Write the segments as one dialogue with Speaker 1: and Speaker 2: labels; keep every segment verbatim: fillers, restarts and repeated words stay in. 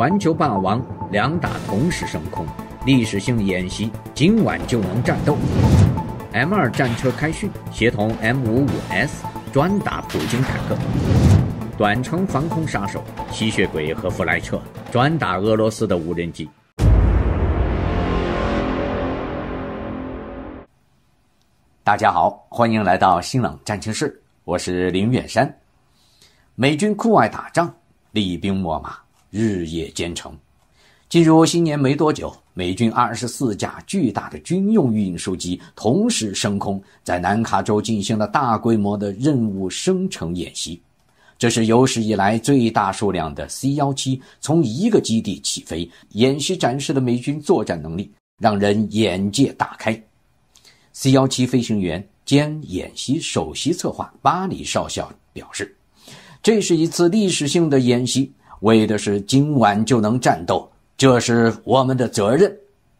Speaker 1: 环球霸王两打同时升空，历史性演习今晚就能战斗。M 二战车开训，协同 M 五十五 S 专打普京坦克。短程防空杀手吸血鬼和弗莱彻专打俄罗斯的无人机。大家好，欢迎来到新浪战情室，我是林远山。美军酷爱打仗，厉兵秣马，日夜兼程。进入新年没多久，美军二十四架巨大的军用运输机同时升空，在南卡州进行了大规模的任务生成演习。这是有史以来最大数量的 C 十七 从一个基地起飞，演习展示的美军作战能力让人眼界大开。C 十七 飞行员兼演习首席策划巴里少校表示，这是一次历史性的演习，为的是今晚就能战斗，这是我们的责任。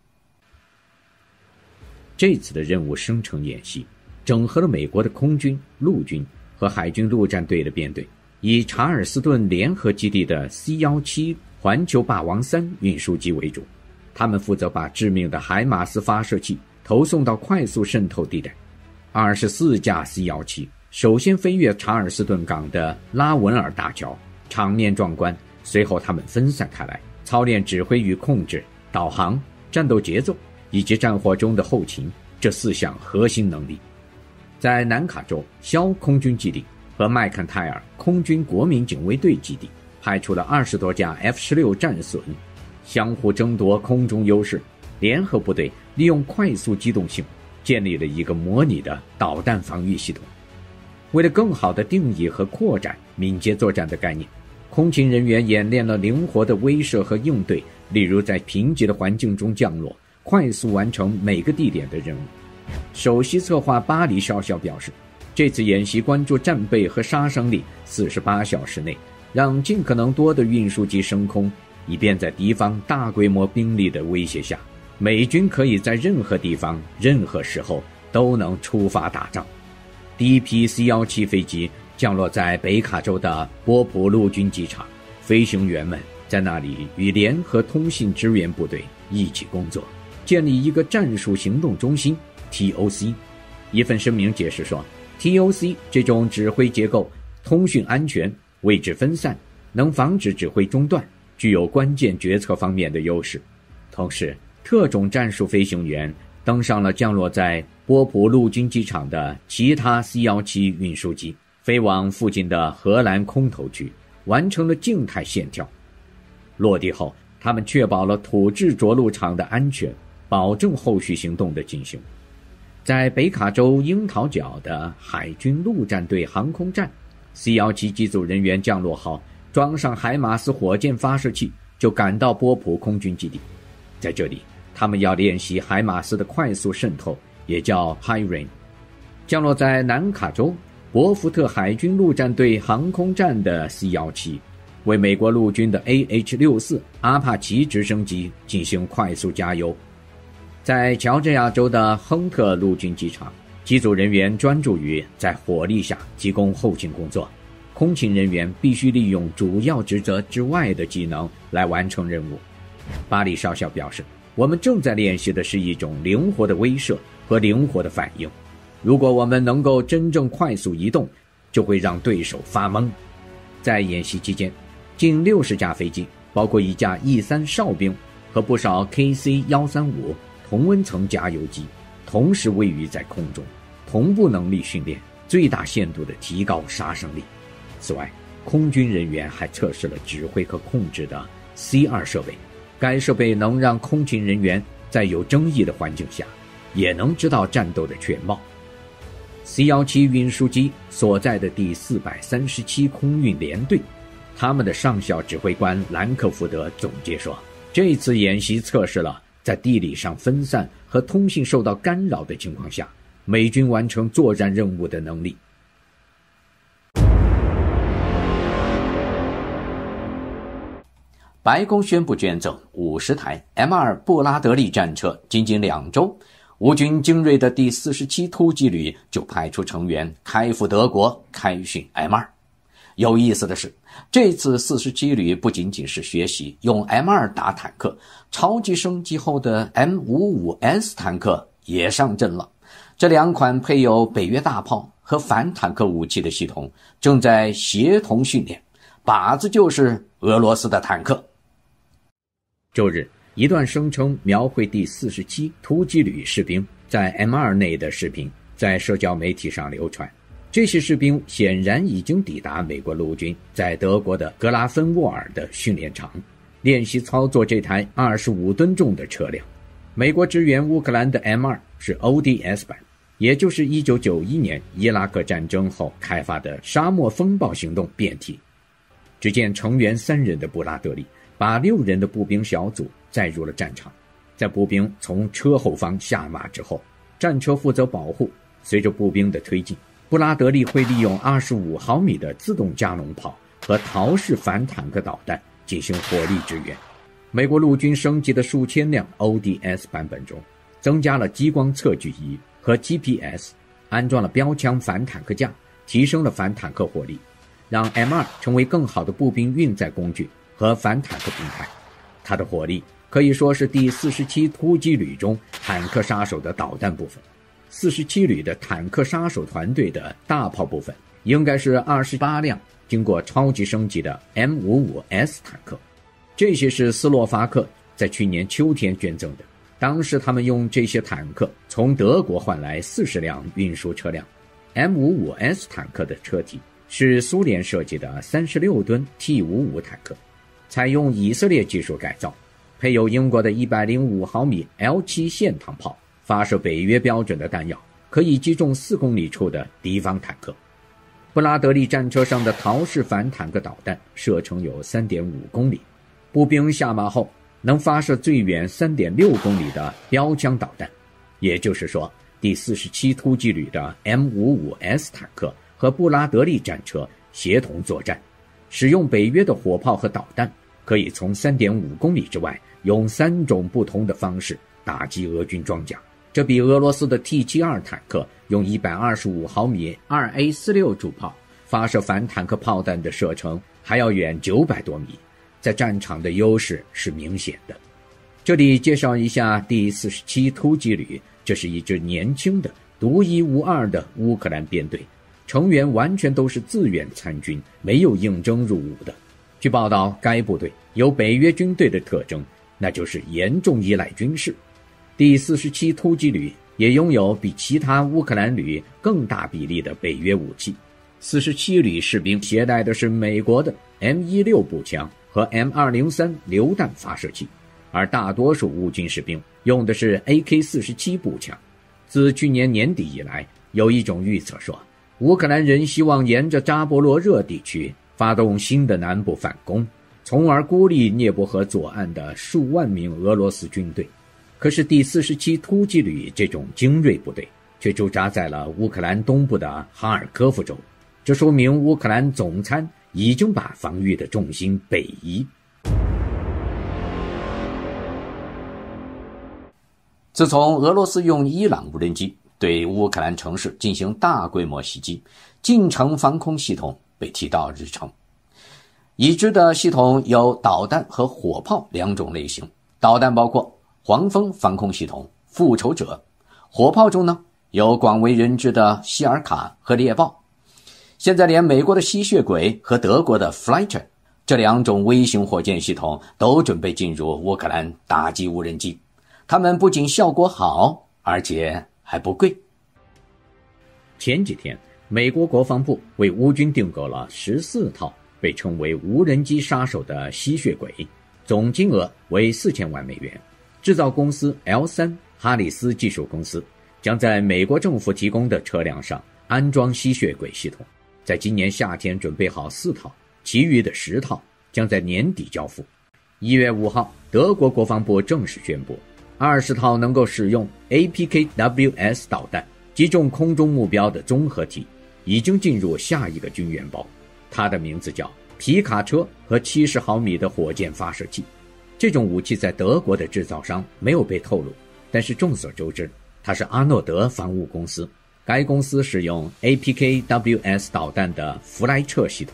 Speaker 1: 这次的任务生成演习整合了美国的空军、陆军和海军陆战队的编队，以查尔斯顿联合基地的 C 十七 环球霸王三运输机为主，他们负责把致命的海马斯发射器投送到快速渗透地带。二十四架 C 十七 首先飞越查尔斯顿港的拉文尔大桥，场面壮观。随后他们分散开来，操练指挥与控制、导航、战斗节奏以及战火中的后勤这四项核心能力。在南卡州肖空军基地和麦肯泰尔空军国民警卫队基地派出了二十多架 F 十六 战隼，相互争夺空中优势。联合部队利用快速机动性建立了一个模拟的导弹防御系统。为了更好地定义和扩展敏捷作战的概念，空勤人员演练了灵活的威慑和应对，例如在贫瘠的环境中降落，快速完成每个地点的任务。首席策划巴里少校表示，这次演习关注战备和杀伤力，四十八小时内让尽可能多的运输机升空，以便在敌方大规模兵力的威胁下，美军可以在任何地方任何时候都能出发打仗。第一批 C 十七 飞机降落在北卡州的波普陆军机场，飞行员们在那里与联合通信支援部队一起工作，建立一个战术行动中心 T O C。 一份声明解释说， T O C 这种指挥结构通讯安全，位置分散，能防止指挥中断，具有关键决策方面的优势。同时特种战术飞行员登上了降落在波普陆军机场的其他 C 十七 运输机，飞往附近的荷兰空投区，完成了静态线跳。落地后，他们确保了土制着陆场的安全，保证后续行动的进行。在北卡州樱桃角的海军陆战队航空站， C 十七 机组人员降落后，装上海马斯火箭发射器，就赶到波普空军基地。在这里，他们要练习海马斯的快速渗透，也叫 High Rain。 降落在南卡州伯福特海军陆战队航空站的 C 十七 为美国陆军的 A H 六十四 阿帕奇直升机进行快速加油。在乔治亚州的亨特陆军机场，机组人员专注于在火力下提供后勤工作，空勤人员必须利用主要职责之外的技能来完成任务。巴里少校表示，我们正在练习的是一种灵活的威慑和灵活的反应。如果我们能够真正快速移动，就会让对手发懵。在演习期间，近六十架飞机，包括一架 E 三 哨兵和不少 K C 一三五 同温层加油机，同时位于在空中，同步能力训练，最大限度地提高杀伤力。此外，空军人员还测试了指挥和控制的 C 二 设备，该设备能让空勤人员在有争议的环境下也能知道战斗的全貌。 C 十七 运输机所在的第四百三十七空运联队，他们的上校指挥官兰克福德总结说，这次演习测试了在地理上分散和通信受到干扰的情况下，美军完成作战任务的能力。白宫宣布捐赠五十台 M 二 布拉德利战车，仅仅两周，乌军精锐的第四十七突击旅就派出成员开赴德国开训 M 二。 有意思的是，这次四十七旅不仅仅是学习用 M 二 打坦克，超级升级后的 M 五十五 S 坦克也上阵了。这两款配有北约大炮和反坦克武器的系统正在协同训练，靶子就是俄罗斯的坦克。周日，一段声称描绘第四十七突击旅士兵在 M 二 内的视频在社交媒体上流传。这些士兵显然已经抵达美国陆军在德国的格拉芬沃尔的训练场，练习操作这台二十五吨重的车辆。美国支援乌克兰的 M 二 是 O D S 版，也就是一九九一年伊拉克战争后开发的沙漠风暴行动变体。只见成员三人的布拉德利把六人的步兵小组载入了战场，在步兵从车后方下马之后，战车负责保护。随着步兵的推进，布拉德利会利用二十五毫米的自动加农炮和陶式反坦克导弹进行火力支援。美国陆军升级的数千辆 O D S 版本中，增加了激光测距仪和 G P S， 安装了标枪反坦克架，提升了反坦克火力，让 M 二 成为更好的步兵运载工具和反坦克平台。它的火力可以说是第四十七突击旅中坦克杀手的导弹部分。四十七旅的坦克杀手团队的大炮部分应该是二十八辆经过超级升级的 M 五十五 S 坦克，这些是斯洛伐克在去年秋天捐赠的。当时他们用这些坦克从德国换来四十辆运输车辆。 M 五十五 S 坦克的车体是苏联设计的三十六吨 T 五十五 坦克，采用以色列技术改造，配有英国的一百零五毫米 L 七 线膛炮，发射北约标准的弹药，可以击中四公里处的敌方坦克。布拉德利战车上的陶式反坦克导弹射程有 三点五公里，步兵下马后能发射最远 三点六公里的标枪导弹。也就是说，第四十七突击旅的 M 五十五 S 坦克和布拉德利战车协同作战，使用北约的火炮和导弹，可以从 三点五公里之外用三种不同的方式打击俄军装甲。这比俄罗斯的 T 七十二 坦克用一百二十五毫米 二 A 四十六 主炮发射反坦克炮弹的射程还要远九百多米，在战场的优势是明显的。这里介绍一下第四十七突击旅，这是一支年轻的独一无二的乌克兰编队，成员完全都是自愿参军，没有应征入伍的。据报道，该部队有北约军队的特征，那就是严重依赖军事。第四十七突击旅也拥有比其他乌克兰旅更大比例的北约武器。四十七旅士兵携带的是美国的 M 十六 步枪和 M 二零三 榴弹发射器，而大多数乌军士兵用的是 A K 四十七 步枪。自去年年底以来，有一种预测说，乌克兰人希望沿着扎波罗热地区发动新的南部反攻，从而孤立涅伯河左岸的数万名俄罗斯军队。可是第四十七突击旅这种精锐部队却驻扎在了乌克兰东部的哈尔科夫州，这说明乌克兰总参已经把防御的重心北移。自从俄罗斯用伊朗无人机对乌克兰城市进行大规模袭击，近程防空系统被提到日程。已知的系统有导弹和火炮两种类型，导弹包括黄蜂防空系统、复仇者，火炮中呢有广为人知的希尔卡和猎豹。现在连美国的吸血鬼和德国的 Flighter 这两种微型火箭系统都准备进入乌克兰打击无人机，它们不仅效果好，而且还不贵。前几天，美国国防部为乌军订购了十四套被称为无人机杀手的吸血鬼，总金额为四千万美元。制造公司 L 三 哈里斯技术公司将在美国政府提供的车辆上安装吸血鬼系统，在今年夏天准备好四套，其余的十套将在年底交付。一月五号，德国国防部正式宣布，二十套能够使用 A P K W S 导弹击中空中目标的综合体已经进入下一个军援包，它的名字叫皮卡车和七十毫米的火箭发射器。这种武器在德国的制造商没有被透露，但是众所周知，它是阿诺德防务公司。该公司使用 A P K W S 导弹的弗莱彻系统，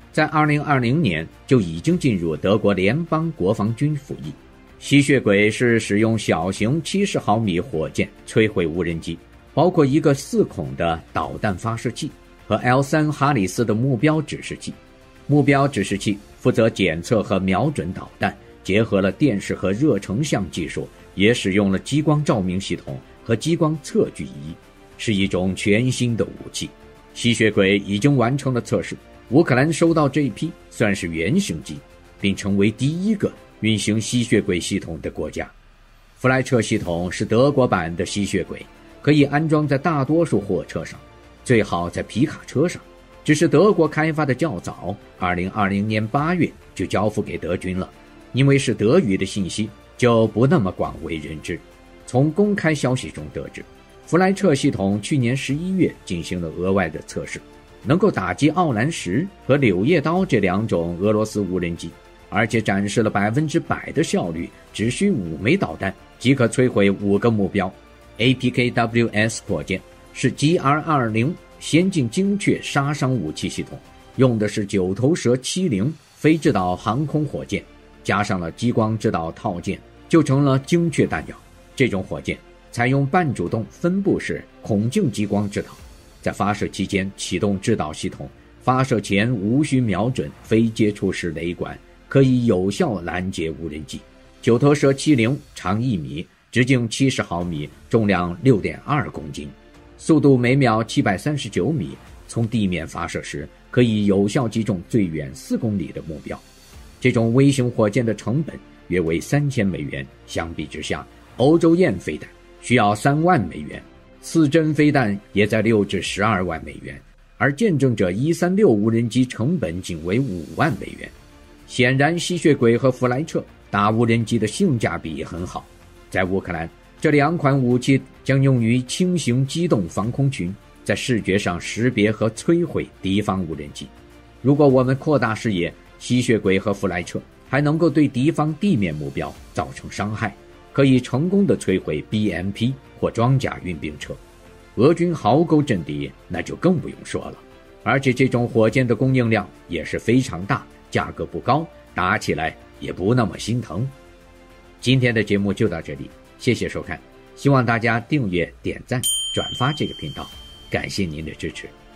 Speaker 1: 在二零二零年就已经进入德国联邦国防军服役。吸血鬼是使用小型七十毫米火箭摧毁无人机，包括一个四孔的导弹发射器和 L 三 哈里斯的目标指示器。目标指示器负责检测和瞄准导弹，结合了电视和热成像技术，也使用了激光照明系统和激光测距仪，是一种全新的武器。吸血鬼已经完成了测试，乌克兰收到这一批算是原型机，并成为第一个运行吸血鬼系统的国家。弗莱彻系统是德国版的吸血鬼，可以安装在大多数货车上，最好在皮卡车上。只是德国开发的较早，二零二零年八月就交付给德军了，因为是德语的信息就不那么广为人知。从公开消息中得知，弗莱彻系统去年十一月进行了额外的测试，能够打击奥兰什和柳叶刀这两种俄罗斯无人机，而且展示了百分之百的效率，只需五枚导弹即可摧毁五个目标。A P K W S 火箭是 G R 二十 先进精确杀伤武器系统，用的是九头蛇七零非制导航空火箭，加上了激光制导套件，就成了精确弹药。这种火箭采用半主动分布式孔径激光制导，在发射期间启动制导系统，发射前无需瞄准非接触式雷管，可以有效拦截无人机。九头蛇七零长一米，直径七十毫米，重量 六点二公斤，速度每秒七百三十九米，从地面发射时可以有效击中最远四公里的目标。这种微型火箭的成本约为三千美元，相比之下，欧洲雁飞弹需要三万美元，刺针飞弹也在六至十二万美元，而见证者一三六无人机成本仅为五万美元。显然，吸血鬼和弗莱彻打无人机的性价比很好。在乌克兰，这两款武器将用于轻型机动防空群，在视觉上识别和摧毁敌方无人机。如果我们扩大视野，吸血鬼和弗莱彻还能够对敌方地面目标造成伤害，可以成功的摧毁 B M P 或装甲运兵车。俄军壕沟阵地那就更不用说了，而且这种火箭的供应量也是非常大，价格不高，打起来也不那么心疼。今天的节目就到这里，谢谢收看，希望大家订阅、点赞、转发这个频道，感谢您的支持。